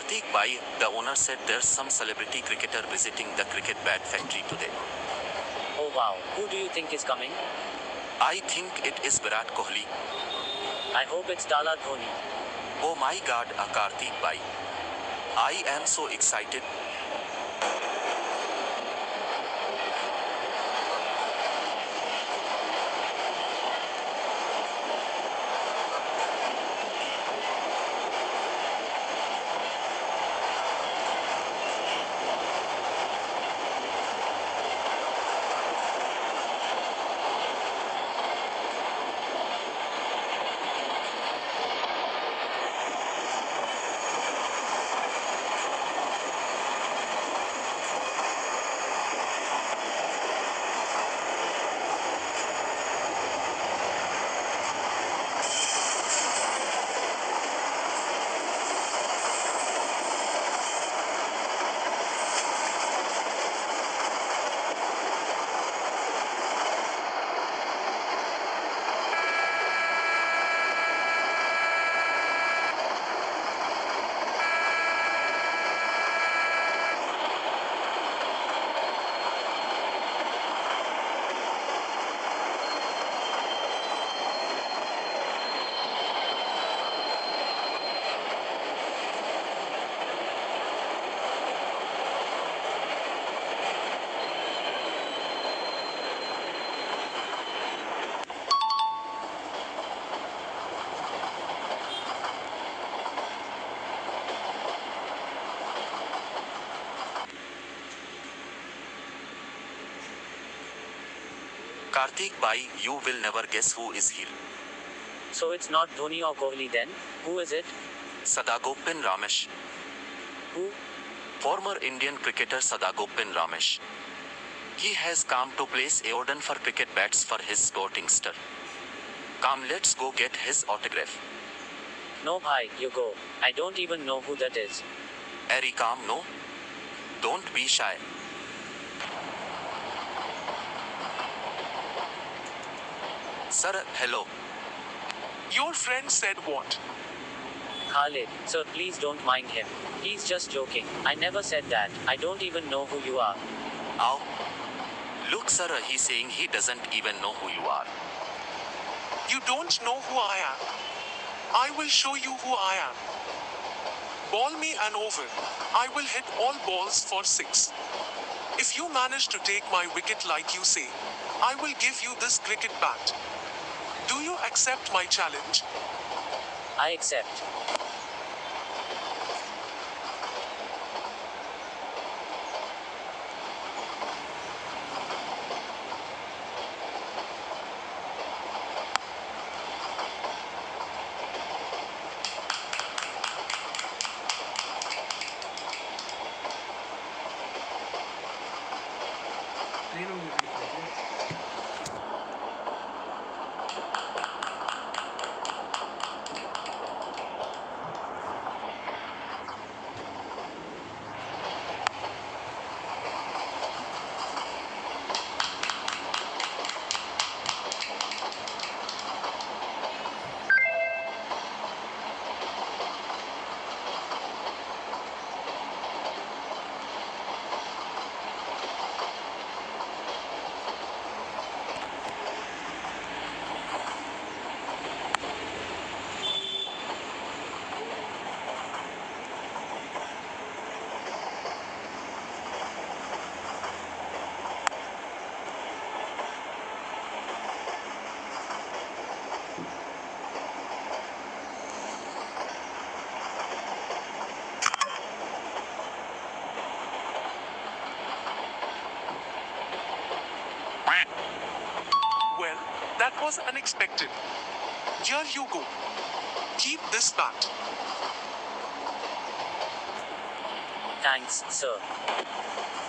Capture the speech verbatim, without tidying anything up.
Kartik Bai, the owner said there's some celebrity cricketer visiting the cricket bat factory today. Oh wow, who do you think is coming? I think it is Virat Kohli. I hope it's Dala Dhoni. Oh my god, a Kartik Bai. I am so excited. Kartik Bai, you will never guess who is here. So it's not Dhoni or Kohli then? Who is it? Sadagopin Ramesh. Who? Former Indian cricketer Sadagopin Ramesh. He has come to place a order for cricket bats for his sporting star. Come, let's go get his autograph. No bhai, you go. I don't even know who that is. Ari, come, no? Don't be shy. Sir, hello. Your friend said what? Khalid, sir, please don't mind him. He's just joking. I never said that. I don't even know who you are. Ow. Look, sir, he's saying he doesn't even know who you are. You don't know who I am. I will show you who I am. Ball me an over. I will hit all balls for six. If you manage to take my wicket like you say, I will give you this cricket bat. Do you accept my challenge? I accept. Well, that was unexpected. Here you go. Keep this bat. Thanks, sir.